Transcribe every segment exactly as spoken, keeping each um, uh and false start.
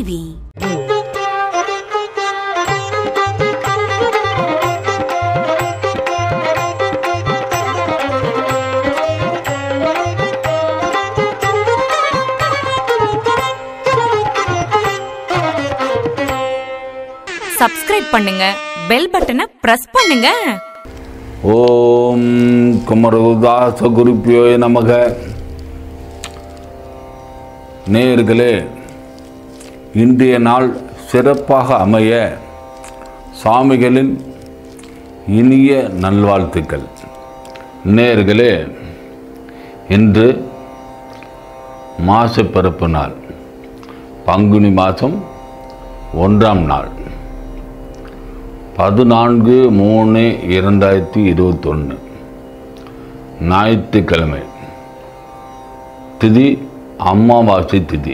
TV. Subscribe பண்ணுங்க, bell பட்டனை press பண்ணுங்க. ஓம் குமரகுருதாச குருப்பியோ நமக. நேயர்களே, இன்றைய நாள் சிறப்பாக அமைய சாமிகளின் இனிய நல்வாழ்த்துக்கள். நேயர்களே, இன்று மாச பிறப்பு நாள், பங்குனி மாதம் ஒன்றாம் நாள், பதினான்கு மூணு இரண்டாயிரத்தி இருபத்தொன்று ஞாயிற்றுக்கிழமை. திதி அமாவாசை திதி.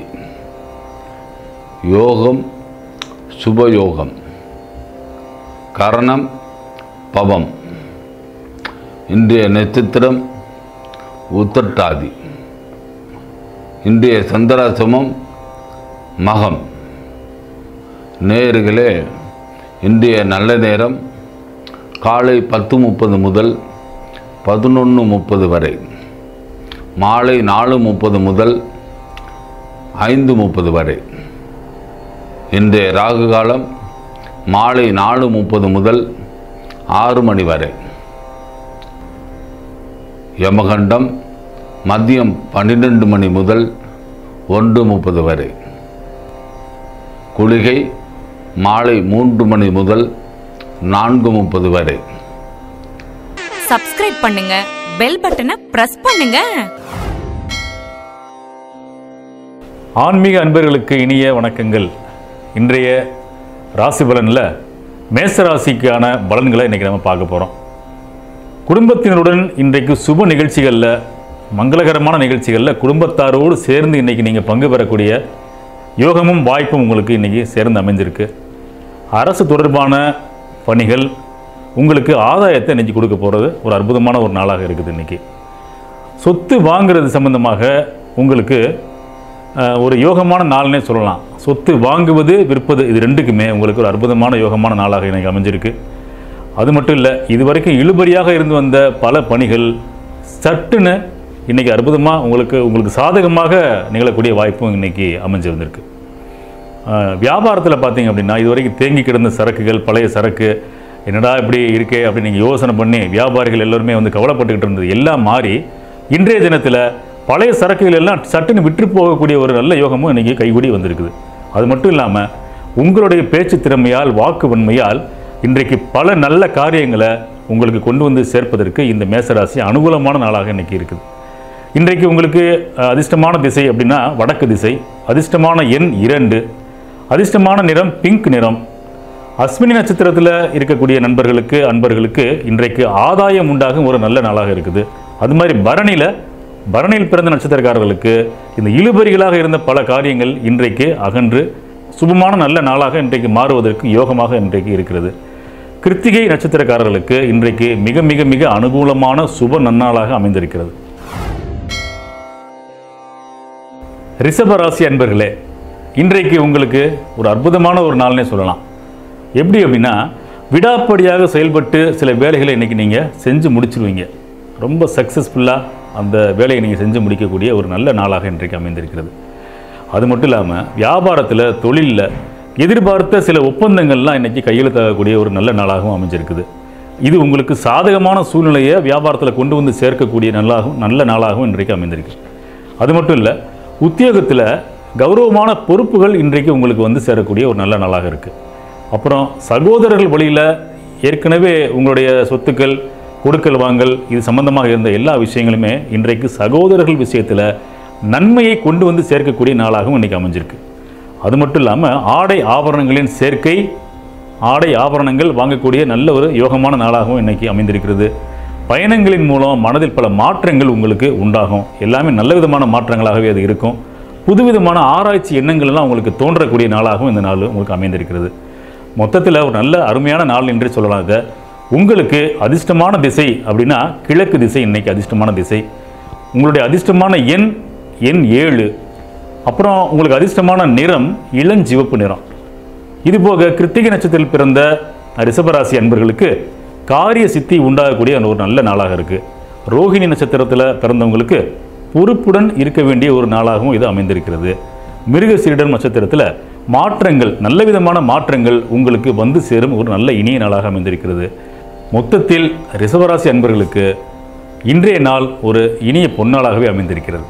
யோகம் சுபயோகம். கரணம் பவம். இன்றைய நட்சத்திரம் உத்திரட்டாதி. இன்றைய சந்திராசிரமம் மகம். நேயர்களே, இன்றைய நல்ல நேரம் காலை பத்து முப்பது முதல் பதினொன்று முப்பது வரை, மாலை நாலு முப்பது முதல் ஐந்து முப்பது வரை. இன்றைய ராகு காலம் மாலை நாலு முப்பது முதல் ஆறு மணி வரை. யமகண்டம் மதியம் பன்னிரெண்டு மணி முதல் ஒன்று முப்பது வரை. குளிகை மாலை மூன்று மணி முதல் நான்கு முப்பது வரை. சப்ஸ்கிரைப் பண்ணுங்க, பெல் பட்டனை பிரஸ் பண்ணுங்க. ஆன்மீக அன்பர்களுக்கு இனிய வணக்கங்கள். இன்றைய ராசி பலனில் மேச ராசிக்கான பலன்களை இன்றைக்கி நம்ம பார்க்க போகிறோம். குடும்பத்தினருடன் இன்றைக்கு சுப நிகழ்ச்சிகளில், மங்களகரமான நிகழ்ச்சிகளில் குடும்பத்தாரோடு சேர்ந்து இன்றைக்கி நீங்கள் பங்கு பெறக்கூடிய யோகமும் வாய்ப்பும் உங்களுக்கு இன்றைக்கி சேர்ந்து அமைஞ்சிருக்கு. அரசு தொடர்பான பணிகள் உங்களுக்கு ஆதாயத்தை இன்றைக்கி கொடுக்க போகிறது ஒரு அற்புதமான ஒரு நாளாக இருக்குது. இன்றைக்கி சொத்து வாங்கிறது சம்பந்தமாக உங்களுக்கு ஒரு யோகமான நாள்னே சொல்லலாம். சொத்து வாங்குவது விற்பது இது ரெண்டுக்குமே உங்களுக்கு ஒரு அற்புதமான யோகமான நாளாக இன்றைக்கி அமைஞ்சிருக்கு. அது மட்டும் இல்லை, இதுவரைக்கும் இழுபறியாக இருந்து வந்த பல பணிகள் சட்டுன்னு இன்றைக்கி அற்புதமாக உங்களுக்கு உங்களுக்கு சாதகமாக நிகழக்கூடிய வாய்ப்பும் இன்றைக்கி அமைஞ்சிருந்திருக்கு. வியாபாரத்தில் பார்த்தீங்க அப்படின்னா, இது வரைக்கும் தேங்கி கிடந்த சரக்குகள், பழைய சரக்கு என்னடா இப்படி இருக்கே அப்படின்னு நீங்கள் யோசனை பண்ணி வியாபாரிகள் எல்லோருமே வந்து கவலைப்பட்டுக்கிட்டு இருந்தது எல்லாம் மாறி இன்றைய தினத்தில் பழைய சரக்குகள் எல்லாம் சட்டுன்னு விற்று போகக்கூடிய ஒரு நல்ல யோகமும் இன்றைக்கி கைகூடி வந்திருக்குது. அது மட்டும் இல்லாமல் உங்களுடைய பேச்சு திறமையால், வாக்கு வன்மையால் இன்றைக்கு பல நல்ல காரியங்களை உங்களுக்கு கொண்டு வந்து சேர்ப்பதற்கு இந்த மேசராசி அனுகூலமான நாளாக இன்றைக்கி இருக்குது. இன்றைக்கு உங்களுக்கு அதிர்ஷ்டமான திசை அப்படின்னா வடக்கு திசை. அதிர்ஷ்டமான எண் இரண்டு. அதிர்ஷ்டமான நிறம் பிங்க் நிறம். அஸ்வினி நட்சத்திரத்தில் இருக்கக்கூடிய நண்பர்களுக்கு, அன்பர்களுக்கு இன்றைக்கு ஆதாயம் உண்டாகும் ஒரு நல்ல நாளாக இருக்குது. அது மாதிரி பரணியில் பரணியில் பிறந்த நட்சத்திரக்காரர்களுக்கு இந்த இழுபறிகளாக இருந்த பல காரியங்கள் இன்றைக்கு அகன்று சுபமான நல்ல நாளாக இன்றைக்கு மாறுவதற்கு யோகமாக இன்றைக்கு இருக்கிறது. கிருத்திகை நட்சத்திரக்காரர்களுக்கு இன்றைக்கு மிக மிக மிக அனுகூலமான சுப நன்னாளாக அமைந்திருக்கிறது. ரிஷபராசி அன்பர்களே, இன்றைக்கு உங்களுக்கு ஒரு அற்புதமான ஒரு நாள்னே சொல்லலாம். எப்படி அப்படின்னா, விடாப்படியாக செயல்பட்டு சில வேலைகளை இன்றைக்கி நீங்கள் செஞ்சு முடிச்சிருவீங்க. ரொம்ப சக்ஸஸ்ஃபுல்லாக அந்த வேலையை நீங்கள் செஞ்சு முடிக்கக்கூடிய ஒரு நல்ல நாளாக இன்றைக்கு அமைந்திருக்கிறது. அது மட்டும் இல்லாமல் வியாபாரத்தில், தொழிலில் எதிர்பார்த்த சில ஒப்பந்தங்கள்லாம் இன்றைக்கி கையெழுத்தாகக்கூடிய ஒரு நல்ல நாளாகவும் அமைஞ்சிருக்குது. இது உங்களுக்கு சாதகமான சூழ்நிலையை வியாபாரத்தில் கொண்டு வந்து சேர்க்கக்கூடிய நல்லாகவும் நல்ல நாளாகவும் இன்றைக்கு அமைந்திருக்கு. அது மட்டும் இல்லை, உத்தியோகத்தில் கௌரவமான பொறுப்புகள் இன்றைக்கு உங்களுக்கு வந்து சேரக்கூடிய ஒரு நல்ல நாளாக இருக்குது. அப்புறம் சகோதரர்கள் வழியில் ஏற்கனவே உங்களுடைய சொத்துக்கள், கொடுக்கல் வாங்கல் இது சம்பந்தமாக இருந்த எல்லா விஷயங்களுமே இன்றைக்கு சகோதரர்கள் விஷயத்தில் நன்மையை கொண்டு வந்து சேர்க்கக்கூடிய நாளாகவும் இன்றைக்கி அமைஞ்சிருக்கு. அது மட்டும் இல்லாமல் ஆடை ஆபரணங்களின் சேர்க்கை, ஆடை ஆபரணங்கள் வாங்கக்கூடிய நல்ல ஒரு யோகமான நாளாகவும் இன்றைக்கி அமைந்திருக்கிறது. பயணங்களின் மூலம் மனதில் பல மாற்றங்கள் உங்களுக்கு உண்டாகும். எல்லாமே நல்ல விதமான மாற்றங்களாகவே அது இருக்கும். புதுவிதமான ஆராய்ச்சி எண்ணங்கள் எல்லாம் உங்களுக்கு தோன்றக்கூடிய நாளாகவும் இந்த நாள் உங்களுக்கு அமைந்திருக்கிறது. மொத்தத்தில் ஒரு நல்ல அருமையான நாள் என்று சொல்லலாம். இதை உங்களுக்கு அதிர்ஷ்டமான திசை அப்படின்னா கிழக்கு திசை இன்றைக்கி அதிர்ஷ்டமான திசை. உங்களுடைய அதிர்ஷ்டமான எண் எண் ஏழு. அப்புறம் உங்களுக்கு அதிர்ஷ்டமான நிறம் இளஞ்சிவப்பு நிறம். இதுபோக கிருத்திகை நட்சத்திரத்தில் பிறந்த ரிஷபராசி அன்பர்களுக்கு காரிய சித்தி உண்டாகக்கூடிய ஒரு நல்ல நாளாக இருக்குது. ரோஹிணி நட்சத்திரத்தில் பிறந்தவங்களுக்கு பொறுப்புடன் இருக்க வேண்டிய ஒரு நாளாகவும் இது அமைந்திருக்கிறது. மிருகசீரிடம் நட்சத்திரத்தில் மாற்றங்கள், நல்ல விதமான மாற்றங்கள் உங்களுக்கு வந்து சேரும் ஒரு நல்ல இனிய நாளாக அமைந்திருக்கிறது. மொத்தத்தில் ரிஷபராசி அன்பர்களுக்கு இன்றைய நாள் ஒரு இனிய பொன்னாளாகவே அமைந்திருக்கிறது.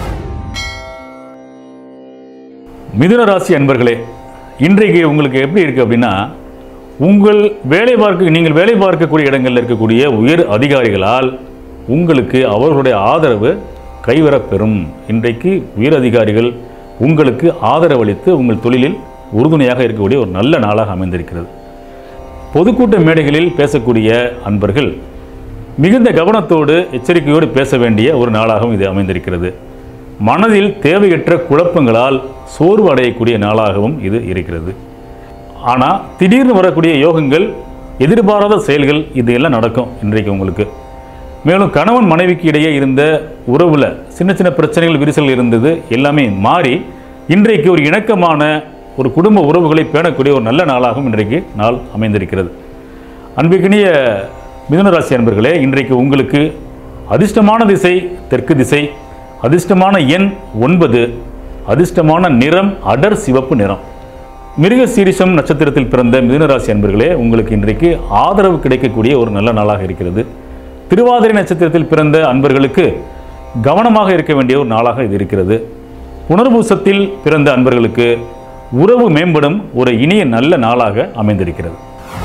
மிதுன ராசி அன்பர்களே, இன்றைக்கு உங்களுக்கு எப்படி இருக்குது அப்படின்னா, உங்கள் வேலை பார்க்க நீங்கள் வேலை பார்க்கக்கூடிய இடங்களில் இருக்கக்கூடிய உயர் அதிகாரிகளால் உங்களுக்கு அவர்களுடைய ஆதரவு கைவரப்பெறும். இன்றைக்கு உயர் அதிகாரிகள் உங்களுக்கு ஆதரவளித்து உங்கள் தொழிலில் உறுதுணையாக இருக்கக்கூடிய ஒரு நல்ல நாளாக அமைந்திருக்கிறது. பொதுக்கூட்ட மேடைகளில் பேசக்கூடிய அன்பர்கள் மிகுந்த கவனத்தோடு எச்சரிக்கையோடு பேச வேண்டிய ஒரு நாளாகவும் இது அமைந்திருக்கிறது. மனதில் தேவையற்ற குழப்பங்களால் சோர்வு அடையக்கூடிய நாளாகவும் இது இருக்கிறது. ஆனால் திடீர்னு வரக்கூடிய யோகங்கள், எதிர்பாராத செயல்கள், இது எல்லாம் நடக்கும் இன்றைக்கு உங்களுக்கு. மேலும் கணவன் மனைவிக்கு இடையே இருந்த உறவில் சின்ன சின்ன பிரச்சனைகள், விரிசல் இருந்தது, எல்லாமே மாறி இன்றைக்கு ஒரு இணக்கமான ஒரு குடும்ப உறவுகளை பேணக்கூடிய ஒரு நல்ல நாளாகவும் இன்றைக்கு நாள் அமைந்திருக்கிறது. அன்பிற்கினிய மிதுனராசி அன்பர்களே, இன்றைக்கு உங்களுக்கு அதிர்ஷ்டமான திசை தெற்கு திசை, அதிர்ஷ்டமான எண் ஒன்பது, அதிர்ஷ்டமான நிறம் அடர் சிவப்பு நிறம். மிருக சீரிஷம் நட்சத்திரத்தில் பிறந்த மிதுனராசி அன்பர்களே, உங்களுக்கு இன்றைக்கு ஆதரவு கிடைக்கக்கூடிய ஒரு நல்ல நாளாக இருக்கிறது. திருவாதிரை நட்சத்திரத்தில் பிறந்த அன்பர்களுக்கு கவனமாக இருக்க வேண்டிய ஒரு நாளாக இது இருக்கிறது. புனர்பூசத்தில் பிறந்த அன்பர்களுக்கு உறவு மேம்படும் ஒரு இனிய நல்ல நாளாக அமைந்திருக்கிறது.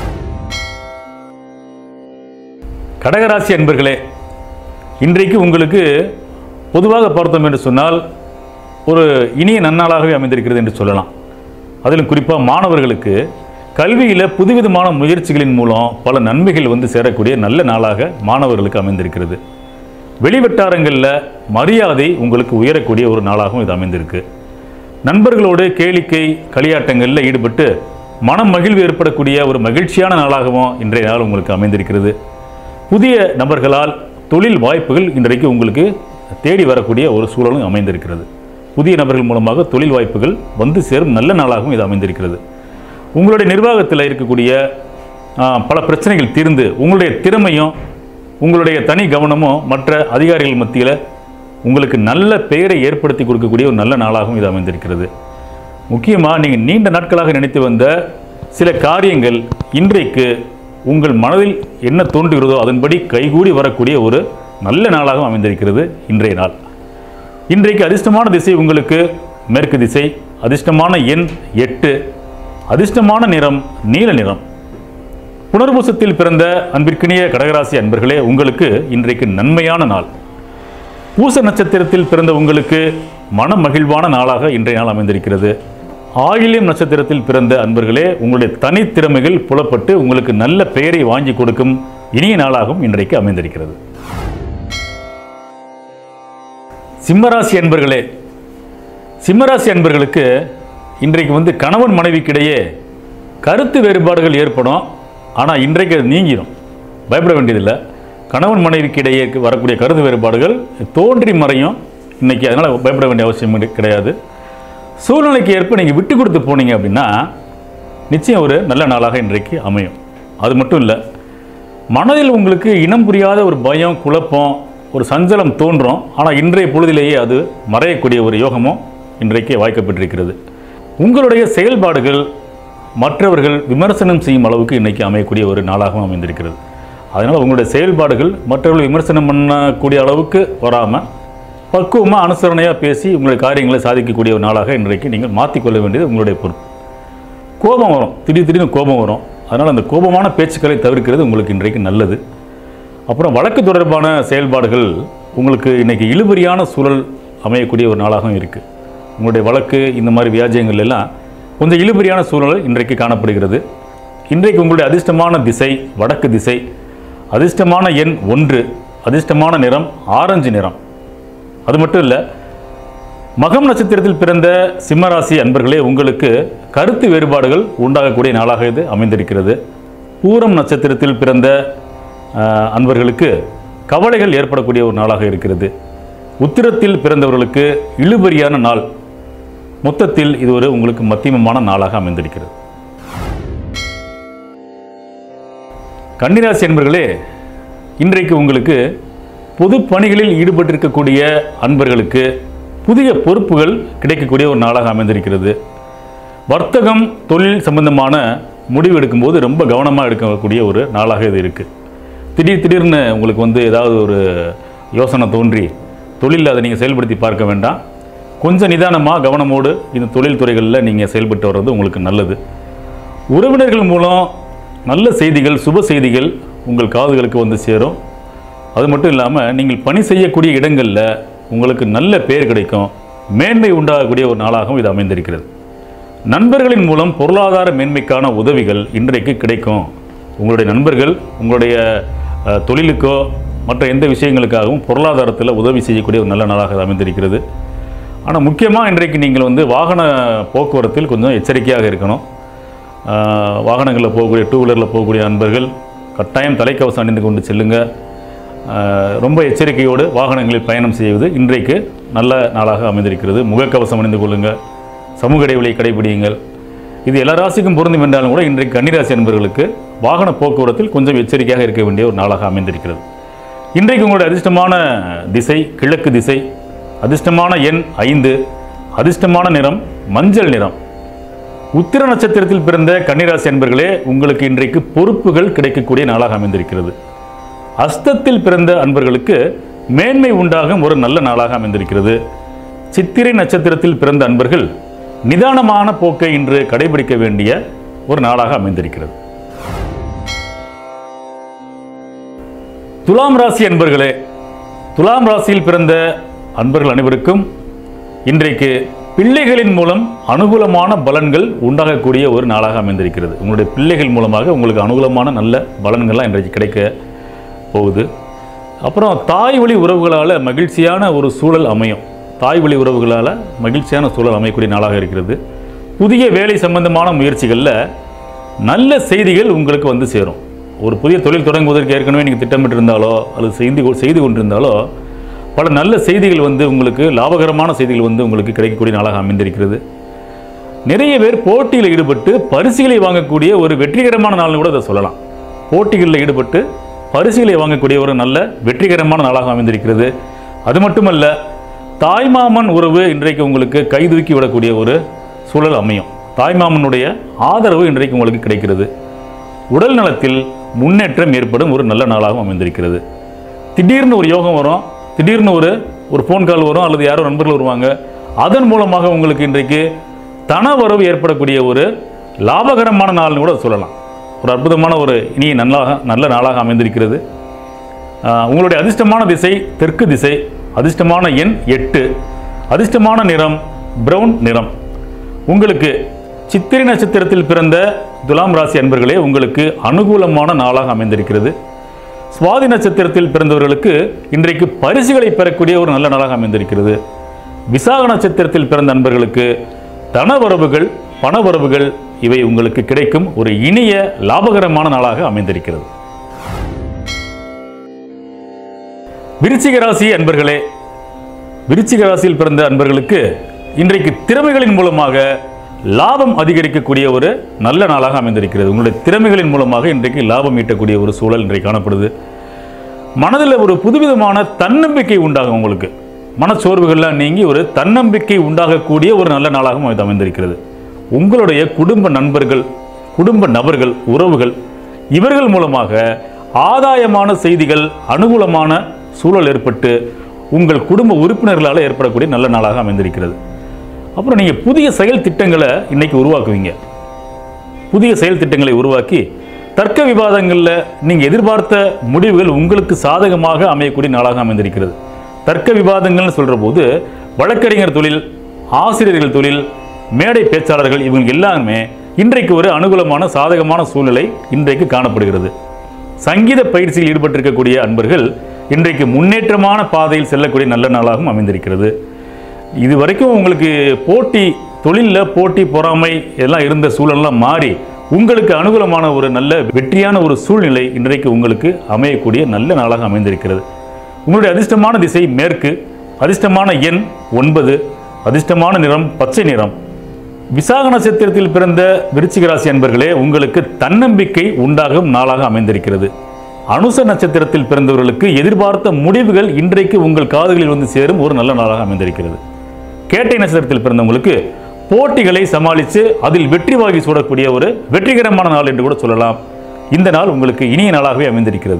கடகராசி அன்பர்களே, இன்றைக்கு உங்களுக்கு பொதுவாக பார்த்தோம் என்று சொன்னால் ஒரு இனிய நன்னாளாகவே அமைந்திருக்கிறது என்று சொல்லலாம். அதிலும் குறிப்பாக மாணவர்களுக்கு கல்வியில் புதுவிதமான முயற்சிகளின் மூலம் பல நன்மைகள் வந்து சேரக்கூடிய நல்ல நாளாக மாணவர்களுக்கு அமைந்திருக்கிறது. வெளிவட்டாரங்களில் மரியாதை உங்களுக்கு உயரக்கூடிய ஒரு நாளாகவும் இது அமைந்திருக்கு. நண்பர்களோடு கேளிக்கை களியாட்டங்களில் ஈடுபட்டு மனம் மகிழ்வு ஏற்படக்கூடிய ஒரு மகிழ்ச்சியான நாளாகவும் இன்றைய நாள் உங்களுக்கு அமைந்திருக்கிறது. புதிய நபர்களால் தொழில் வாய்ப்புகள் இன்றைக்கு உங்களுக்கு தேடி வரக்கூடிய ஒரு சூழலும் அமைந்திருக்கிறது. புதிய நபர்கள் மூலமாக தொழில் வாய்ப்புகள் வந்து சேரும் நல்ல நாளாகவும் இது அமைந்திருக்கிறது. உங்களுடைய நிர்வாகத்தில் இருக்கக்கூடிய பல பிரச்சனைகள் தீர்ந்து உங்களுடைய திறமையும் உங்களுடைய தனி கவனமும் மற்ற அதிகாரிகள் மத்தியில் உங்களுக்கு நல்ல பெயரை ஏற்படுத்தி கொடுக்கக்கூடிய ஒரு நல்ல நாளாகவும் இது அமைந்திருக்கிறது. முக்கியமாக நீங்கள் நீண்ட நாட்களாக நினைத்து வந்த சில காரியங்கள் இன்றைக்கு உங்கள் மனதில் என்ன தோன்றுகிறதோ அதன்படி கைகூடி வரக்கூடிய ஒரு நல்ல நாளாகவும் அமைந்திருக்கிறது இன்றைய நாள். இன்றைக்கு அதிர்ஷ்டமான திசை உங்களுக்கு மேற்கு திசை, அதிர்ஷ்டமான எண் எட்டு, அதிர்ஷ்டமான நிறம் நீல நிறம். புனர்பூசத்தில் பிறந்த அன்பிற்கினிய கடகராசி அன்பர்களே, உங்களுக்கு இன்றைக்கு நன்மையான நாள். பூச நட்சத்திரத்தில் பிறந்த உங்களுக்கு மன மகிழ்வான நாளாக இன்றைய நாள் அமைந்திருக்கிறது. ஆயில்யம் நட்சத்திரத்தில் பிறந்த அன்பர்களே, உங்களுடைய தனித்திறமைகள் புலப்பட்டு உங்களுக்கு நல்ல பெயரை வாங்கி கொடுக்கும் இனிய நாளாகவும் இன்றைக்கு அமைந்திருக்கிறது. சிம்மராசி அன்பர்களே, சிம்மராசி அன்பர்களுக்கு இன்றைக்கு வந்து கணவன் மனைவிக்கிடையே கருத்து வேறுபாடுகள் ஏற்படும். ஆனால் இன்றைக்கு அது நீங்கிடும், பயப்பட வேண்டியதில்லை. கணவன் மனைவிக்கு இடையே வரக்கூடிய கருத்து வேறுபாடுகள் தோன்றி மறையும் இன்றைக்கி, அதனால் பயப்பட வேண்டிய அவசியம் கிடையாது. சூழ்நிலைக்கு ஏற்ப நீங்கள் விட்டு கொடுத்து போனீங்க அப்படின்னா நிச்சயம் ஒரு நல்ல நாளாக இன்றைக்கு அமையும். அது மட்டும் இல்லை, மனதில் உங்களுக்கு இனம் புரியாத ஒரு பயம், குழப்பம், ஒரு சஞ்சலம் தோன்றும். ஆனால் இன்றைய பொழுதிலேயே அது மறையக்கூடிய ஒரு யோகமும் இன்றைக்கு வாய்க்கப்பட்டிருக்கிறது. உங்களுடைய செயல்பாடுகள் மற்றவர்கள் விமர்சனம் செய்யும் அளவுக்கு இன்றைக்கி அமையக்கூடிய ஒரு நாளாகவும் அமைந்திருக்கிறது. அதனால் உங்களுடைய செயல்பாடுகள் மற்றவர்கள் விமர்சனம் பண்ணக்கூடிய அளவுக்கு வராமல் பக்குவமாக அனுசரணையாக பேசி உங்களுடைய காரியங்களை சாதிக்கக்கூடிய ஒரு நாளாக இன்றைக்கு நீங்கள் மாற்றிக்கொள்ள வேண்டியது உங்களுடைய பொறுப்பு. கோபம் வரும், திடீர் திடீர்னு கோபம் வரும். அதனால் அந்த கோபமான பேச்சுக்களை தவிர்க்கிறது உங்களுக்கு இன்றைக்கு நல்லது. அப்புறம் வழக்கு தொடர்பான செயல்பாடுகள் உங்களுக்கு இன்றைக்கி இழுபறியான சூழல் அமையக்கூடிய ஒரு நாளாகவும் இருக்குது. உங்களுடைய வழக்கு இந்த மாதிரி வியாஜியங்கள் எல்லாம் கொஞ்சம் இழுபறியான சூழல் இன்றைக்கு காணப்படுகிறது. இன்றைக்கு உங்களுடைய அதிர்ஷ்டமான திசை வடக்கு திசை, அதிர்ஷ்டமான எண் ஒன்று, அதிர்ஷ்டமான நிறம் ஆரஞ்சு நிறம். அது மட்டும் இல்லை, மகம் நட்சத்திரத்தில் பிறந்த சிம்மராசி அன்பர்களே, உங்களுக்கு கருத்து வேறுபாடுகள் உண்டாகக்கூடிய நாளாக இது அமைந்திருக்கிறது. பூரம் நட்சத்திரத்தில் பிறந்த அன்பர்களுக்கு கவலைகள் ஏற்படக்கூடிய ஒரு நாளாக இருக்கிறது. உத்திரத்தில் பிறந்தவர்களுக்கு இழுபறியான நாள், மொத்தத்தில் இது ஒரு உங்களுக்கு மத்தியமமான நாளாக அமைந்திருக்கிறது. கன்னிராசி அன்பர்களே, இன்றைக்கு உங்களுக்கு பொது பணிகளில் ஈடுபட்டிருக்கக்கூடிய அன்பர்களுக்கு புதிய பொறுப்புகள் கிடைக்கக்கூடிய ஒரு நாளாக அமைந்திருக்கிறது. வர்த்தகம் தொழில் சம்பந்தமான முடிவு எடுக்கும்போது ரொம்ப கவனமாக எடுக்கக்கூடிய ஒரு நாளாக இது இருக்குது. திடீர் திடீர்னு உங்களுக்கு வந்து ஏதாவது ஒரு யோசனை தோன்றி தொழிலில் அதை நீங்கள் செயல்படுத்தி பார்க்க வேண்டாம். கொஞ்சம் நிதானமாக கவனமோடு இந்த தொழில் துறைகளில் நீங்கள் செயல்பட்டு வர்றது உங்களுக்கு நல்லது. உறவினர்கள் மூலம் நல்ல செய்திகள், சுப செய்திகள் உங்கள் காதுகளுக்கு வந்து சேரும். அது மட்டும் இல்லாமல் நீங்கள் பணி செய்யக்கூடிய இடங்களில் உங்களுக்கு நல்ல பேர் கிடைக்கும், மேன்மை உண்டாகக்கூடிய ஒரு நாளாகவும் இது அமைந்திருக்கிறது. நண்பர்களின் மூலம் பொருளாதார மேன்மைக்கான உதவிகள் இன்றைக்கு கிடைக்கும். உங்களுடைய நண்பர்கள் உங்களுடைய தொழிலுக்கோ மற்ற எந்த விஷயங்களுக்காகவும் பொருளாதாரத்தில் உதவி செய்யக்கூடிய ஒரு நல்ல நாளாக அமைந்திருக்கிறது. ஆனால் முக்கியமாக இன்றைக்கு நீங்கள் வந்து வாகன போக்குவரத்தில் கொஞ்சம் எச்சரிக்கையாக இருக்கணும். வாகனங்களில் போகக்கூடிய டூ வீலரில் போகக்கூடிய நண்பர்கள் கட்டாயம் தலைக்கவசம் அணிந்து கொண்டு செல்லுங்கள். ரொம்ப எச்சரிக்கையோடு வாகனங்களில் பயணம் செய்வது இன்றைக்கு நல்ல நாளாக அமைந்திருக்கிறது. முகக்கவசம் அணிந்து கொள்ளுங்கள், சமூக இடைவெளியை கடைபிடியுங்கள். இது எல்லா ராசிக்கும் பொருந்தும் என்றாலும் கூட இன்றைக்கு கன்னிராசி அன்பர்களுக்கு வாகன போக்குவரத்தில் கொஞ்சம் எச்சரிக்கையாக இருக்க வேண்டிய ஒரு நாளாக அமைந்திருக்கிறது. இன்றைக்கு உங்களுடைய அதிர்ஷ்டமான திசை கிழக்கு திசை, அதிர்ஷ்டமான எண் ஐந்து, அதிர்ஷ்டமான நிறம் மஞ்சள் நிறம். உத்திர நட்சத்திரத்தில் பிறந்த கன்னிராசி அன்பர்களே, உங்களுக்கு இன்றைக்கு பொறுப்புகள் கிடைக்கக்கூடிய நாளாக அமைந்திருக்கிறது. அஸ்தத்தில் பிறந்த அன்பர்களுக்கு மேன்மை உண்டாகும் ஒரு நல்ல நாளாக அமைந்திருக்கிறது. சித்திரை நட்சத்திரத்தில் பிறந்த அன்பர்கள் நிதானமான போக்கை இன்று கடைபிடிக்க வேண்டிய ஒரு நாளாக அமைந்திருக்கிறது. துலாம் ராசி அன்பர்களே, துலாம் ராசியில் பிறந்த அன்பர்கள் அனைவருக்கும் இன்றைக்கு பிள்ளைகளின் மூலம் அனுகூலமான பலன்கள் உண்டாகக்கூடிய ஒரு நாளாக அமைந்திருக்கிறது. உங்களுடைய பிள்ளைகள் மூலமாக உங்களுக்கு அனுகூலமான நல்ல பலன்கள்லாம் இன்றைக்கு கிடைக்க போகுது. அப்புறம் தாய் வழி உறவுகளால் மகிழ்ச்சியான ஒரு சூழல் அமையும். தாய் வழி உறவுகளால் மகிழ்ச்சியான சூழல் அமையக்கூடிய நாளாக இருக்கிறது. புதிய வேலை சம்பந்தமான முயற்சிகளில் நல்ல செய்திகள் உங்களுக்கு வந்து சேரும். ஒரு புதிய தொழில் தொடங்குவதற்கு ஏற்கனவே நீங்கள் திட்டமிட்டு இருந்தாலோ அல்லது செய்தி செய்து கொண்டிருந்தாலோ பல நல்ல செய்திகள் வந்து உங்களுக்கு லாபகரமான செய்திகள் வந்து உங்களுக்கு கிடைக்கக்கூடிய நாளாக அமைந்திருக்கிறது. நிறைய பேர் போட்டியில் ஈடுபட்டு பரிசுகளை வாங்கக்கூடிய ஒரு வெற்றிகரமான நாள்னு கூட அதை சொல்லலாம். போட்டிகளில் ஈடுபட்டு பரிசுகளை வாங்கக்கூடிய ஒரு நல்ல வெற்றிகரமான நாளாக அமைந்திருக்கிறது. அது மட்டுமல்ல, தாய்மாமன் உறவு இன்றைக்கு உங்களுக்கு கைதூக்கி விடக்கூடிய ஒரு சூழல் அமையும். தாய்மாமனுடைய ஆதரவு இன்றைக்கு உங்களுக்கு கிடைக்கிறது. உடல் நலத்தில் முன்னேற்றம் ஏற்படும் ஒரு நல்ல நாளாகவும் அமைந்திருக்கிறது. திடீர்னு ஒரு யோகம் வரும், திடீர்னு ஒரு ஒரு ஃபோன் கால் வரும், அல்லது யாரோ நண்பர்கள் வருவாங்க. அதன் மூலமாக உங்களுக்கு இன்றைக்கு தன வரவு ஏற்படக்கூடிய ஒரு லாபகரமான நாள்னு கூட சொல்லலாம். ஒரு அற்புதமான ஒரு இனிய நல்லாக நல்ல நாளாக அமைந்திருக்கிறது. உங்களுடைய அதிர்ஷ்டமான திசை தெற்கு திசை, அதிர்ஷ்டமான எண் எட்டு, அதிர்ஷ்டமான நிறம் பிரவுன் நிறம். உங்களுக்கு சித்திரை நட்சத்திரத்தில் பிறந்த துலாம் ராசி அன்பர்களே, உங்களுக்கு அனுகூலமான நாளாக அமைந்திருக்கிறது. சுவாதி நட்சத்திரத்தில் பிறந்தவர்களுக்கு இன்றைக்கு பரிசுகளை பெறக்கூடிய ஒரு நல்ல நாளாக அமைந்திருக்கிறது. விசாக நட்சத்திரத்தில் பிறந்த அன்பர்களுக்கு தனவரவுகள் பணவரவுகள் இவை உங்களுக்கு கிடைக்கும் ஒரு இனிய லாபகரமான நாளாக அமைந்திருக்கிறது. விருச்சிக ராசி அன்பர்களே, விருச்சிக ராசியில் பிறந்த அன்பர்களுக்கு இன்றைக்கு திறமைகளின் மூலமாக லாபம் அதிகரிக்கக்கூடிய ஒரு நல்ல நாளாக அமைந்திருக்கிறது. உங்களுடைய திறமைகளின் மூலமாக இன்றைக்கு லாபம் ஈட்டக்கூடிய ஒரு சூழல் இன்றைக்கு காணப்படுது. மனதில் ஒரு புதுவிதமான தன்னம்பிக்கை உண்டாகும். உங்களுக்கு மனச்சோர்வுகள்லாம் நீங்கி ஒரு தன்னம்பிக்கை உண்டாகக்கூடிய ஒரு நல்ல நாளாகவும் இது அமைந்திருக்கிறது. உங்களுடைய குடும்ப நண்பர்கள், குடும்ப நபர்கள், உறவுகள் இவர்கள் மூலமாக ஆதாயமான செய்திகள், அனுகூலமான சூழல் ஏற்பட்டு உங்கள் குடும்ப உறுப்பினர்களால் ஏற்படக்கூடிய நல்ல நாளாக அமைந்திருக்கிறது. அப்புறம் நீங்கள் புதிய செயல் திட்டங்களை இன்றைக்கி உருவாக்குவீங்க. புதிய செயல் திட்டங்களை உருவாக்கி தர்க்க விவாதங்களில் நீங்கள் எதிர்பார்த்த முடிவுகள் உங்களுக்கு சாதகமாக அமையக்கூடிய நாளாக அமைந்திருக்கிறது. தர்க்க விவாதங்கள்னு சொல்கிற போது வழக்கறிஞர் தொழில், ஆசிரியர்கள் தொழில், மேடை பேச்சாளர்கள் இவங்க எல்லாருமே இன்றைக்கு ஒரு அனுகூலமான சாதகமான சூழ்நிலை இன்றைக்கு காணப்படுகிறது. சங்கீத பயிற்சியில் ஈடுபட்டிருக்கக்கூடிய அன்பர்கள் இன்றைக்கு முன்னேற்றமான பாதையில் செல்லக்கூடிய நல்ல நாளாகவும் அமைந்திருக்கிறது. இது வரைக்கும் உங்களுக்கு போட்டி, தொழிலில் போட்டி, பொறாமை இதெல்லாம் இருந்த சூழலெல்லாம் மாறி உங்களுக்கு அனுகூலமான ஒரு நல்ல வெற்றியான ஒரு சூழ்நிலை இன்றைக்கு உங்களுக்கு அமையக்கூடிய நல்ல நாளாக அமைந்திருக்கிறது. உங்களுடைய அதிர்ஷ்டமான திசை மேற்கு, அதிர்ஷ்டமான எண் ஒன்பது, அதிர்ஷ்டமான நிறம் பச்சை நிறம். விசாக நட்சத்திரத்தில் பிறந்த விருச்சிக ராசி அன்பர்களே, உங்களுக்கு தன்னம்பிக்கை உண்டாகும் நாளாக அமைந்திருக்கிறது. அனுச நட்சத்திரத்தில் பிறந்தவர்களுக்கு எதிர்பார்த்த முடிவுகள் இன்றைக்கு உங்கள் காதுகளில் வந்து சேரும் ஒரு நல்ல நாளாக அமைந்திருக்கிறது. கேட்டை நட்சத்திரத்தில் பிறந்தவங்களுக்கு போட்டிகளை சமாளித்து அதில் வெற்றி வாகி சூடக்கூடிய ஒரு வெற்றிகரமான நாள் என்று கூட சொல்லலாம். இந்த நாள் உங்களுக்கு இனிய நாளாகவே அமைந்திருக்கிறது.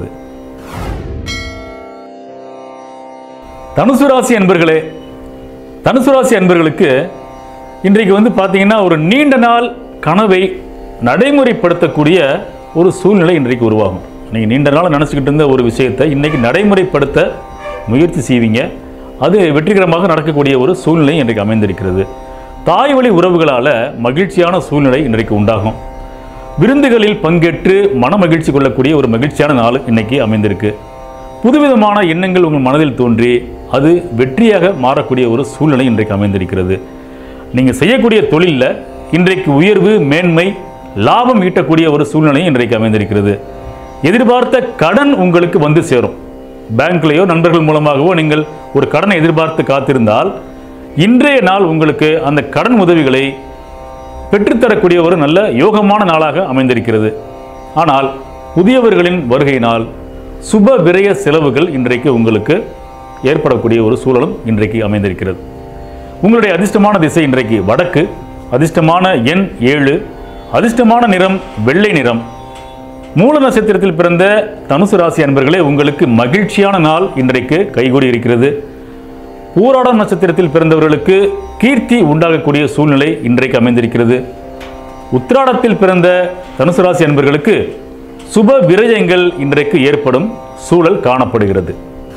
தனுசு ராசி அன்பர்களே, தனுசு ராசி அன்பர்களுக்கு இன்றைக்கு வந்து பார்த்தீங்கன்னா ஒரு நீண்ட நாள் கனவை நடைமுறைப்படுத்தக்கூடிய ஒரு சூழ்நிலை இன்றைக்கு உருவாகும். நீங்கள் நீண்ட நாள் நினச்சிக்கிட்டு இருந்த ஒரு விஷயத்தை இன்றைக்கி நடைமுறைப்படுத்த முயற்சி செய்வீங்க. அது வெற்றிகரமாக நடக்கக்கூடிய ஒரு சூழ்நிலை இன்றைக்கு அமைந்திருக்கிறது. தாய் வழி உறவுகளால் மகிழ்ச்சியான சூழ்நிலை இன்றைக்கு உண்டாகும். விருந்துகளில் பங்கேற்று மன மகிழ்ச்சி கொள்ளக்கூடிய ஒரு மகிழ்ச்சியான நாள் இன்றைக்கி அமைந்திருக்கு. புதுவிதமான எண்ணங்கள் உங்கள் மனதில் தோன்றி அது வெற்றியாக மாறக்கூடிய ஒரு சூழ்நிலை இன்றைக்கு அமைந்திருக்கிறது. நீங்கள் செய்யக்கூடிய தொழிலில் இன்றைக்கு உயர்வு, மேன்மை, லாபம் ஈட்டக்கூடிய ஒரு சூழ்நிலை இன்றைக்கு அமைந்திருக்கிறது. எதிர்பார்த்த கடன் உங்களுக்கு வந்து சேரும். பேங்க்லேயோ நண்பர்கள் மூலமாகவோ நீங்கள் ஒரு கடனை எதிர்பார்த்து காத்திருந்தால் இன்றைய நாள் உங்களுக்கு அந்த கடன் உதவிகளை பெற்றுத்தரக்கூடிய ஒரு நல்ல யோகமான நாளாக அமைந்திருக்கிறது. ஆனால் புதியவர்களின் வருகையினால் சுப விரய செலவுகள் இன்றைக்கு உங்களுக்கு ஏற்படக்கூடிய ஒரு சூழலும் இன்றைக்கு அமைந்திருக்கிறது. உங்களுடைய அதிர்ஷ்டமான திசை இன்றைக்கு வடக்கு, அதிர்ஷ்டமான எண் ஏழு, அதிர்ஷ்டமான நிறம் வெள்ளை நிறம். மூல நட்சத்திரத்தில் பிறந்த தனுசு ராசி அன்பர்களே, உங்களுக்கு மகிழ்ச்சியான நாள் இன்றைக்கு கைகூடி இருக்கிறது. பூராடம் நட்சத்திரத்தில் பிறந்தவர்களுக்கு கீர்த்தி உண்டாகக்கூடிய சூழ்நிலை இன்றைக்கு அமைந்திருக்கிறது. உத்திராடத்தில் பிறந்த தனுசு ராசி அன்பர்களுக்கு சுப விரயங்கள் இன்றைக்கு ஏற்படும் சூழல் காணப்படுகிறது.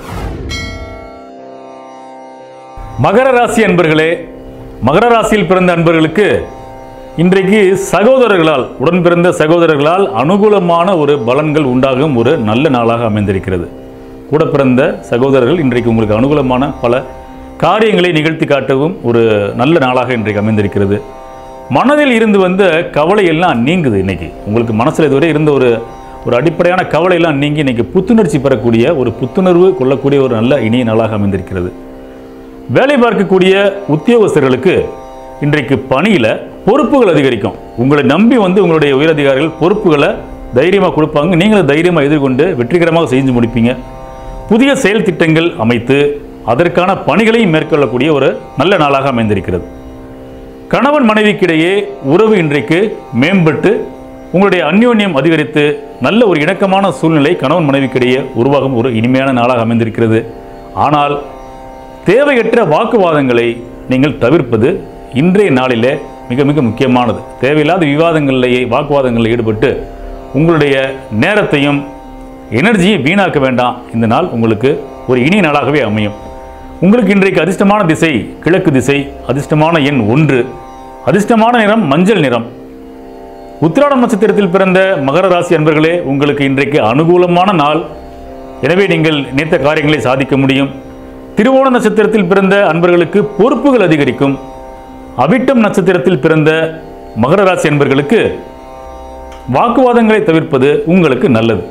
மகர ராசி அன்பர்களே, மகர ராசியில் பிறந்த அன்பர்களுக்கு இன்றைக்கு சகோதரர்களால், உடன் பிறந்த சகோதரர்களால் அனுகூலமான ஒரு பலன்கள் உண்டாகும் ஒரு நல்ல நாளாக அமைந்திருக்கிறது. கூட பிறந்த சகோதரர்கள் இன்றைக்கு உங்களுக்கு அனுகூலமான பல காரியங்களை நிகழ்த்தி காட்டவும் ஒரு நல்ல நாளாக இன்றைக்கு அமைந்திருக்கிறது. மனதில் இருந்து வந்த கவலை எல்லாம் நீங்குது. இன்னைக்கு உங்களுக்கு மனசில் இதுவரை இருந்த ஒரு ஒரு அடிப்படையான கவலை எல்லாம் நீங்கி இன்னைக்கு புத்துணர்ச்சி பெறக்கூடிய ஒரு புத்துணர்வு கொள்ளக்கூடிய ஒரு நல்ல இனிய நாளாக அமைந்திருக்கிறது. வேலை பார்க்கக்கூடிய உத்தியோகஸ்தர்களுக்கு இன்றைக்கு பணியில் பொறுப்புகள் அதிகரிக்கும். உங்களை நம்பி வந்து உங்களுடைய உயரதிகாரிகள் பொறுப்புகளை தைரியமாக கொடுப்பாங்க. நீங்களும் தைரியமாக எதிர்கொண்டு வெற்றிகரமாக செஞ்சு முடிப்பீங்க. புதிய செயல் திட்டங்கள் அமைத்து அதற்கான பணிகளையும் மேற்கொள்ளக்கூடிய ஒரு நல்ல நாளாக அமைந்திருக்கிறது. கணவன் மனைவிக்கிடையே உறவு இன்றைக்கு மேம்பட்டு உங்களுடைய அந்யோன்யம் அதிகரித்து நல்ல ஒரு இணக்கமான சூழ்நிலை கணவன் மனைவிக்கிடையே உருவாகும் ஒரு இனிமையான நாளாக அமைந்திருக்கிறது. ஆனால் தேவையற்ற வாக்குவாதங்களை நீங்கள் தவிர்ப்பது இன்றைய நாளிலே மிக மிக முக்கியமானது. தேவையில்லாத விவாதங்களிலேயே வாக்குவாதங்களில் ஈடுபட்டு உங்களுடைய நேரத்தையும் எனர்ஜியை வீணாக்க வேண்டாம். இந்த நாள் உங்களுக்கு ஒரு இனிய நாளாகவே அமையும். உங்களுக்கு இன்றைக்கு அதிர்ஷ்டமான திசை கிழக்கு திசை, அதிர்ஷ்டமான எண் ஒன்று, அதிர்ஷ்டமான நிறம் மஞ்சள் நிறம். உத்திராடம் நட்சத்திரத்தில் பிறந்த மகர ராசி அன்பர்களே, உங்களுக்கு இன்றைக்கு அனுகூலமான நாள். எனவே நீங்கள் நினைத்த காரியங்களை சாதிக்க முடியும். திருவோண நட்சத்திரத்தில் பிறந்த அன்பர்களுக்கு பொறுப்புகள் அதிகரிக்கும். அவிட்டம் நட்சத்திரத்தில் பிறந்த மகர ராசி அன்பர்களுக்கு வாக்குவாதங்களை தவிர்ப்பது உங்களுக்கு நல்லது.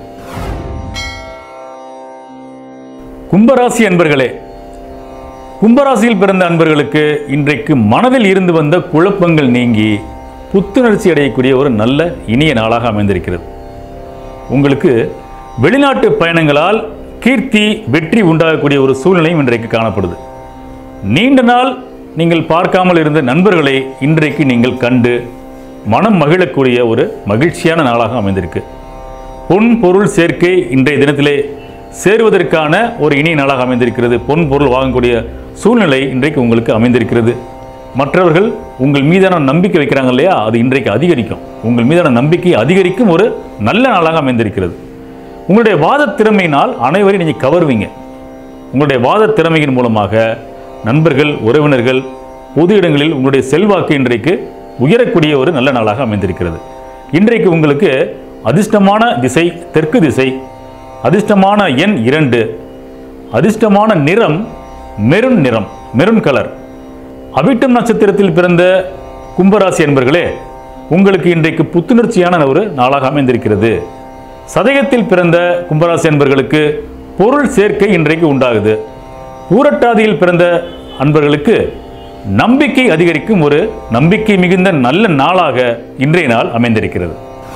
கும்பராசி அன்பர்களே, கும்பராசியில் பிறந்த அன்பர்களுக்கு இன்றைக்கு மனதில் இருந்து வந்த குழப்பங்கள் நீங்கி புத்துணர்ச்சி அடையக்கூடிய ஒரு நல்ல இனிய நாளாக அமைந்திருக்கிறது. உங்களுக்கு வெளிநாட்டு பயணங்களால் கீர்த்தி வெற்றி உண்டாகக்கூடிய ஒரு சூழ்நிலையும் இன்றைக்கு காணப்படுது. நீண்ட நாள் நீங்கள் பார்க்காமல் இருந்த நண்பர்களை இன்றைக்கு நீங்கள் கண்டு மனம் மகிழக்கூடிய ஒரு மகிழ்ச்சியான நாளாக அமைந்திருக்கு. பொன் பொருள் சேர்க்கை இன்றைய தினத்திலே சேருவதற்கான ஒரு இனிய நாளாக அமைந்திருக்கிறது. பொன் பொருள் வாங்கக்கூடிய சூழ்நிலை இன்றைக்கு உங்களுக்கு அமைந்திருக்கிறது. மற்றவர்கள் உங்கள் மீதான நம்பிக்கை வைக்கிறாங்க இல்லையா, அது இன்றைக்கு அதிகரிக்கும். உங்கள் மீதான நம்பிக்கை அதிகரிக்கும் ஒரு நல்ல நாளாக அமைந்திருக்கிறது. உங்களுடைய வாத திறமையினால் அனைவரையும் நீங்கள் கவர்வீங்க. உங்களுடைய வாத திறமையின் மூலமாக நண்பர்கள், உறவினர்கள், பொது இடங்களில் உங்களுடைய செல்வாக்கு இன்றைக்கு உயரக்கூடிய ஒரு நல்ல நாளாக அமைந்திருக்கிறது. இன்றைக்கு உங்களுக்கு அதிர்ஷ்டமான திசை தெற்கு திசை, அதிர்ஷ்டமான எண் இரண்டு, அதிர்ஷ்டமான நிறம் மெரூன் நிறம், மெரூன் கலர். அவிட்டம் நட்சத்திரத்தில் பிறந்த கும்பராசி என்பர்களே, உங்களுக்கு இன்றைக்கு புத்துணர்ச்சியான ஒரு நாளாக அமைந்திருக்கிறது. சதயத்தில் பிறந்த கும்பராசி என்பர்களுக்கு பொருள் சேர்க்கை இன்றைக்கு உண்டாகுது. பூரட்டாதியில் பிறந்த அன்பர்களுக்கு நம்பிக்கை அதிகரிக்கும் ஒரு நம்பிக்கை மிகுந்த நல்ல நாளாக இன்றைய நாள் அமைந்திருக்கிறது.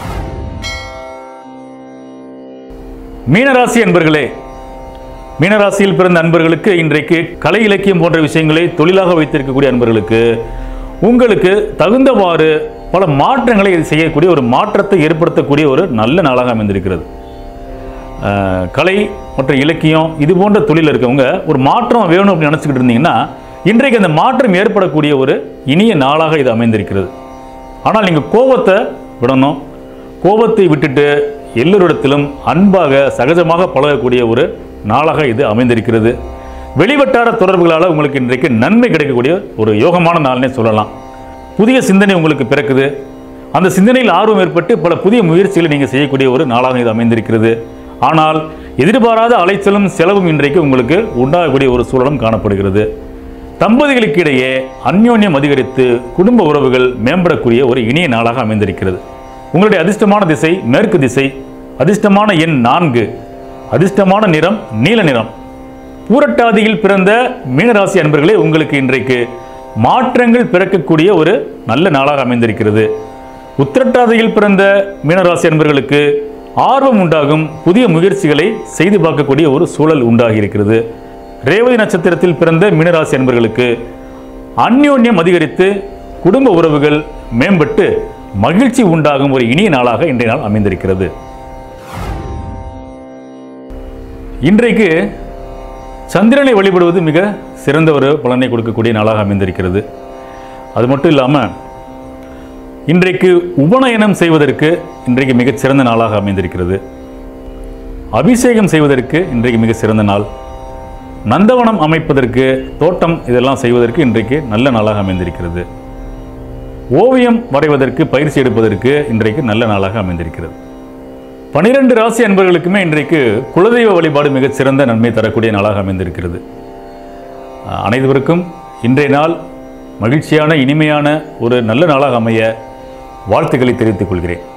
மீனராசி அன்பர்களே, மீனராசியில் பிறந்த அன்பர்களுக்கு இன்றைக்கு கலை இலக்கியம் போன்ற விஷயங்களை தொழிலாக வைத்திருக்கக்கூடிய அன்பர்களுக்கு உங்களுக்கு தகுந்தவாறு பல மாற்றங்களை செய்யக்கூடிய ஒரு மாற்றத்தை ஏற்படுத்தக்கூடிய ஒரு நல்ல நாளாக அமைந்திருக்கிறது. கலை மற்றும் இலக்கியம் இது போன்ற தொழில் இருக்கவங்க ஒரு மாற்றம் வேணும் அப்படின்னு நினச்சிக்கிட்டு இருந்தீங்கன்னா இன்றைக்கு அந்த மாற்றம் ஏற்படக்கூடிய ஒரு இனிய நாளாக இது அமைந்திருக்கிறது. ஆனால் நீங்கள் கோபத்தை விடணும். கோபத்தை விட்டுட்டு எல்லோரிடத்திலும் அன்பாக சகஜமாக பழகக்கூடிய ஒரு நாளாக இது அமைந்திருக்கிறது. வெளிவட்டார தொடர்புகளால் உங்களுக்கு இன்றைக்கு நன்மை கிடைக்கக்கூடிய ஒரு யோகமான நாள்னே சொல்லலாம். புதிய சிந்தனை உங்களுக்கு பிறக்குது. அந்த சிந்தனையில் ஆர்வம் ஏற்பட்டு பல புதிய முயற்சிகளை நீங்கள் செய்யக்கூடிய ஒரு நாளாக இது அமைந்திருக்கிறது. ஆனால் எதிர்பாராத அலைச்சலும் செலவும் இன்றைக்கு உங்களுக்கு உண்டாகக்கூடிய ஒரு சூழலும் காணப்படுகிறது. தம்பதிகளுக்கு இடையே அந்யோன்யம் அதிகரித்து குடும்ப உறவுகள் மேம்படக்கூடிய ஒரு இனிய நாளாக அமைந்திருக்கிறது. உங்களுடைய அதிர்ஷ்டமான திசை மேற்கு திசை, அதிர்ஷ்டமான எண் நான்கு, அதிர்ஷ்டமான நிறம் நீல நிறம். பூரட்டாதியில் பிறந்த மீனராசி அன்பர்களே, உங்களுக்கு இன்றைக்கு மாற்றங்கள் பிறக்கக்கூடிய ஒரு நல்ல நாளாக அமைந்திருக்கிறது. உத்திரட்டாதியில் பிறந்த மீனராசி அன்பர்களுக்கு ஆர்வம் உண்டாகும், புதிய முயற்சிகளை செய்து பார்க்கக்கூடிய ஒரு சூழல் உண்டாகி இருக்கிறது. ரேவதி நட்சத்திரத்தில் பிறந்த மீனராசி அன்பர்களுக்கு அந்யோன்யம் அதிகரித்து குடும்ப உறவுகள் மேம்பட்டு மகிழ்ச்சி உண்டாகும் ஒரு இனிய நாளாக இன்றைய நாள் அமைந்திருக்கிறது. இன்றைக்கு சந்திரனை வழிபடுவது மிக சிறந்த ஒரு பலனை கொடுக்கக்கூடிய நாளாக அமைந்திருக்கிறது. அது மட்டும் இல்லாமல் இன்றைக்கு உபநயனம் செய்வதற்கு இன்றைக்கு மிகச் சிறந்த நாளாக அமைந்திருக்கிறது. அபிஷேகம் செய்வதற்கு இன்றைக்கு மிக சிறந்த நாள். நந்தவனம் அமைப்பதற்கு, தோட்டம் இதெல்லாம் செய்வதற்கு இன்றைக்கு நல்ல நாளாக அமைந்திருக்கிறது. ஓவியம் வரைவதற்கு, பயிற்சி எடுப்பதற்கு இன்றைக்கு நல்ல நாளாக அமைந்திருக்கிறது. பனிரெண்டு ராசி அன்பர்களுக்குமே இன்றைக்கு குலதெய்வ வழிபாடு மிகச் சிறந்த நன்மை தரக்கூடிய நாளாக அமைந்திருக்கிறது. அனைவருக்கும் இன்றைய நாள் மகிழ்ச்சியான இனிமையான ஒரு நல்ல நாளாக அமைய வாழ்த்துக்களை தெரிவித்துக் கொள்கிறேன்.